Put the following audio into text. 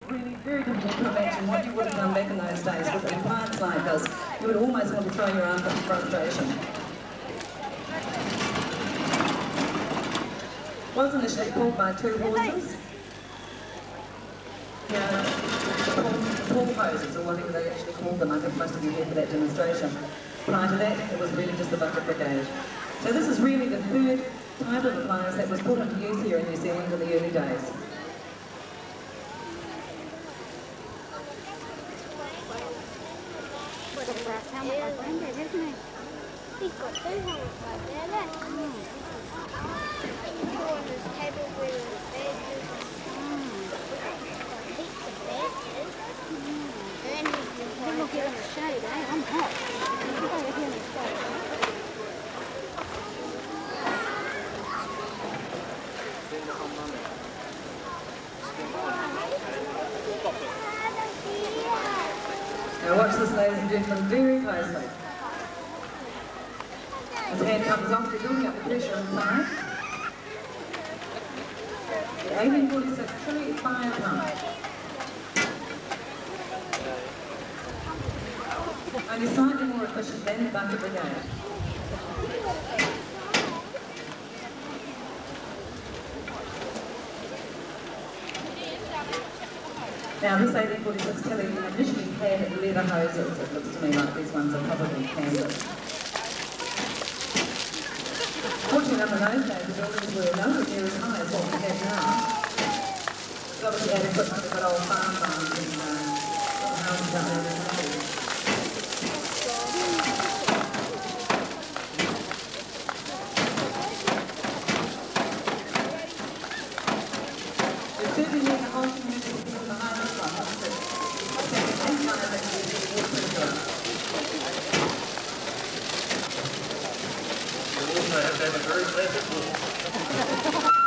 Really very difficult to imagine what you would have done back in those days with appliance like this. You would almost want to throw your arms up in frustration. Was initially pulled by 2 horses. Pull hoses, or whatever they actually called them. I think most of you here for that demonstration. Prior to that, it was really just the bucket brigade. So this is really the third type of appliance that was put into use here in New Zealand in the early days. He's got 2 helmets like that. On this table where the badges heaps of badges. And then he's going to get in the shade, eh? I'm hot. I'm going to get in the shade, eh? Now watch this, ladies and gentlemen, very closely. His hand comes off, they're building up the pressure inside. The 1846 Tilley Fire Pump. Only slightly more efficient than the bucket brigade. Now this 1846 Tilley initially had leather hoses. It looks to me like these ones are probably canvas. Fortunately enough, in those days the buildings were nowhere near as high as what we have now. We obviously had equipment, we've got old farm farms and little houses out there in the country. There's certainly been a whole community of people behind this one. You also have to have a very classic look.